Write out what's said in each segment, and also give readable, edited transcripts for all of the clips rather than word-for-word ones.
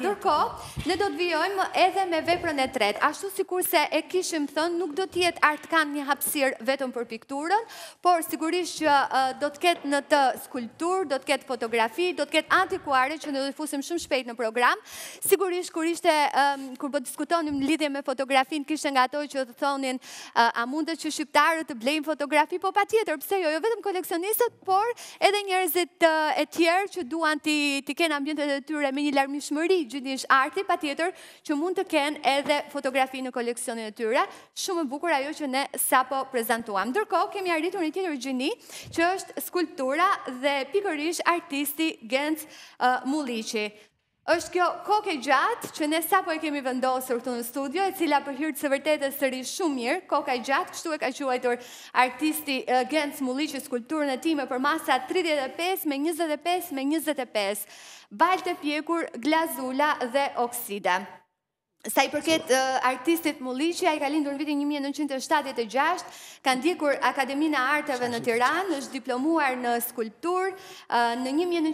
Ndërkohë, ne do të vijojmë edhe me veprën e tretë. Ashtu sikurse e kishim thënë, nuk do të jetë Artkan një hapësirë vetëm për pikturën, por sigurisht që do të ketë në të skulpturë, do të ketë fotografi, do të ketë antikuare që ne do të fusim shumë shpejt në program. Sigurisht kur po diskutonim në lidhje me fotografinë, kishte nga ato që të thonin a mundet që shqiptarët të blejnë fotografi, po patjetër, pse jo vetëm koleksionistët, por edhe njerëzit e tjerë që duan të kenë ambientet e tyre me një larmishmëri gjitnish arti, patjetër që mund të kenë edhe fotografi në koleksionin e tyre. Shumë e bukur ajo që ne sapo prezantuam. Ndërkohë kemi arritur një tjetër gjini që është skulptura dhe pikërisht artisti Genc Mulliqi. Është kjo kokë e gjatë që ne sapo e kemi vendosur këtu në studio, e cila për hir të së vërtetës sëri shumë mirë, koka e gjatë, kështu e ka quajtur artisti Genc Mulliqi skulpturën e tij me përmasa 35 me 25 me 25, baltë e pjekur, glazula dhe oksida. Sa i përket artistit Mulliqi, ai ka lindur në vitin 1976, ka ndjekur Akademinë e Arteve në Tiranë, është diplomuar në skulpturë, në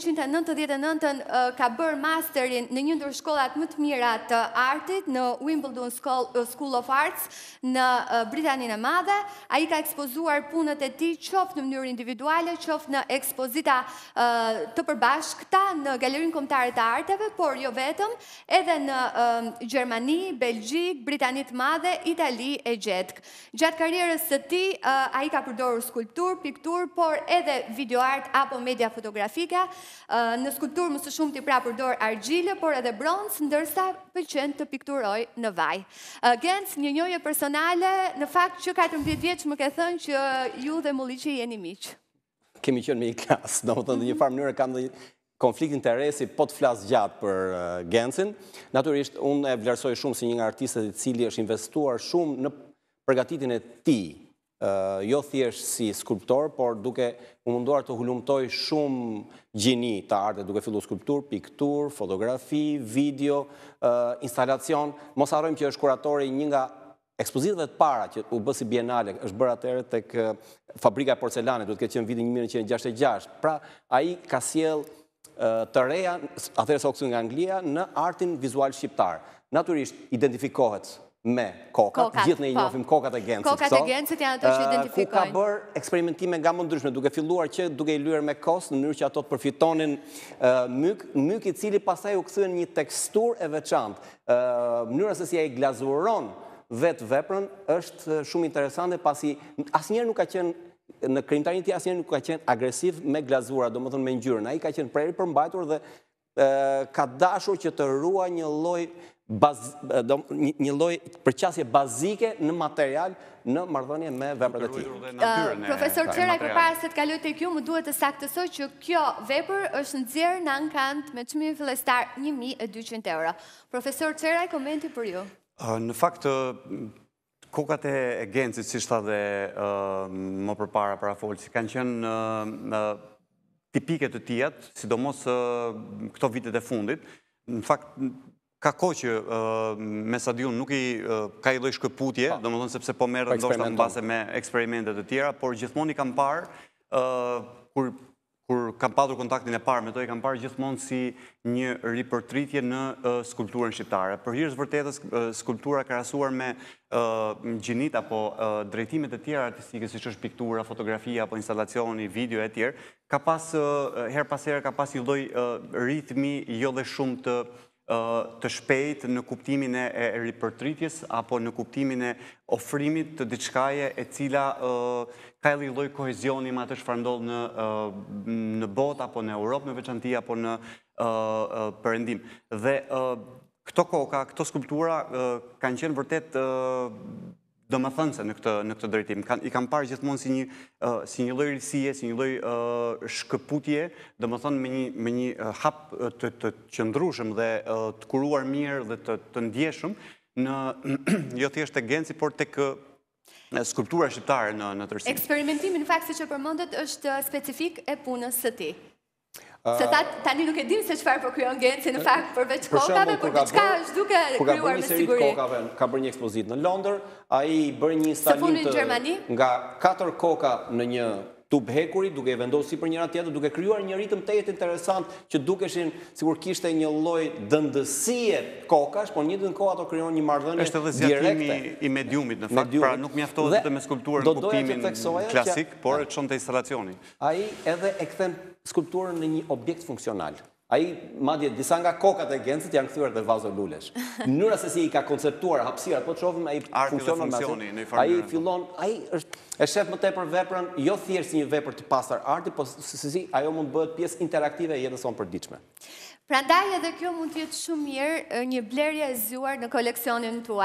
1999 ka bërë masterin në një ndër shkollat më të mira të artit, në Wimbledon School of Arts, në Britaninë e Madhe. Ai ka ekspozuar punët e tij qoftë në mënyrë individuale, qoftë në ekspozita të përbashkëta në Galerinë Kombëtare të Arteve, por jo vetëm, edhe në Gjermani, Belgjik, Britani të Madhe, Itali e Gjetkë. Gjatë karrierës së tij, ai ka përdorur skulpturë, pikturë, por edhe videoart apo media fotografike. Në skulpturë më së shumti pra përdor argjile, por edhe bronz, ndërsa pëlqen të pikturoj në vaj. Genc, një njohje personale, në fakt që 14 vjeç më ke thënë që ju dhe Mulliqi jeni miq. Kemi qenë me një klasë, domethënë në një farë mënyrë kam dhe konflikt interesi, po të flas gjatë për Gencin. Natyrisht, unë e vlerësoj shumë si një nga artistët i cili është investuar shumë në përgatitjen e tij, jo thjesht si skulptor, por duke u munduar të hulumtoj shumë gjini të artit, duke filluar skulpturë, pikturë, fotografi, video, instalacion. Mos harrojmë që është kuratori një nga ekspozitave të para që u bë si bienale, është bërë atëherë tek Fabrika e Porcelanit, duhet të ketë qenë vitin 1966. Pra, ai ka sjell të reja, atëherë sa u kthye nga Anglia, në artin vizual shqiptar. Natyrisht, identifikohet me kokat, gjithë ne i njohim kokat e Gencit. Kokat e Gencit janë ato që identifikojnë. Ku ka bërë eksperimentime nga më ndryshme, duke filluar që duke i lyer me kos, në mënyrë që ato të përfitonin myk i cili pastaj u kthyen një teksturë e veçantë. Mënyra se si ai glazuron vetë veprën është shumë interesante, pasi asnjëherë nuk ka qenë në krijimtarinë e tij, asnjëherë nuk ka qenë agresiv me glazura, domethënë me ngjyrën. Ai ka qenë prerë përmbajtur dhe ka dashur që të ruaj një lloj përqasje bazike në material në marrëdhënie me veprat e tij. Profesor Çeraj, përpara se të kaloj tek ju, më duhet të saktësoj që kjo vepër është nxjerrë në Ankant me çmimin fillestar 1200 euro. Profesor Çeraj, komenti për ju. Në fakt, kokat e Gencit, si shta dhe më përpara parafolësi, kanë qenë tipike të tijat, sidomos këto vitet e fundit. Në fakt, ka kohë që Mesadiun nuk ka i lloj shkëputje, domethënë sepse po merret ndoshta mbase me eksperimentet e tjera, por gjithmonë i kam parë kur kam padur kontaktin e parë me to, i kam parë gjithmonë si një ripërtritje në skulpturën shqiptare. Për hir të vërtetës, skulptura krahasuar me gjinit apo drejtimet e tjera artistike, siç është piktura, fotografia apo instalacioni, video e tjerë, ka pas her pas here ka pas një lloj ritmi jo dhe shumë të shpejt në kuptimin e ripërtritjes apo në kuptimin e ofrimit të diçkaje e cila ka një lloj kohezioni me atë çfarë ndodh në botë apo në Europë në veçanti apo në Perëndim. Dhe këto koka, këto skulptura kanë qenë vërtet domethënëse në këtë drejtim. I kam parë gjithmonë si një lloj risie, si një lloj shkëputje, domethënë me një hap të qëndrueshëm dhe të kuruar mirë dhe të ndjeshëm në jo thjesht tek Genci, por tek skulptura shqiptare në tërësi. Eksperimentimi në fakt siç e përmendet është specifik e punës së tij. Se tani nuk e dim se çfarë po krijon Genci në fakt përveç kokave, por diçka është duke krijuar me siguri. Kokave, ka bërë një ekspozitë në Londër, ai bëri një instalim nga 4 koka në një tub hekuri, duke e vendosur sipër njëra tjetër, duke krijuar një ritëm të jetë interesant që dukeshin sikur kishte një lloj dëndësie kokash, por në njëjtën kohë ato krijon një marrëdhënie Është edhe direkte. zgjatimi i mediumit në fakt, pra nuk mjaftohet vetëm me skulpturën në kuptimin klasik, por e çon te instalacioni. Ai edhe e kthen skulpturën në një objekt funksional. Ai madje disa nga kokat e Gencit janë kthyer te vazo lulesh. Mënyra se si i ka konceptuar hapësirat, po shohim ai funksionon ai fillon, ai është e shef më tepër veprën jo thjesht si një vepër të pastër arti, po si ajo mund bëhet pjesë interaktive e jetës sonë përditshme. Prandaj edhe kjo mund të jetë shumë mirë një blerje e zgjuar në koleksionin tuaj.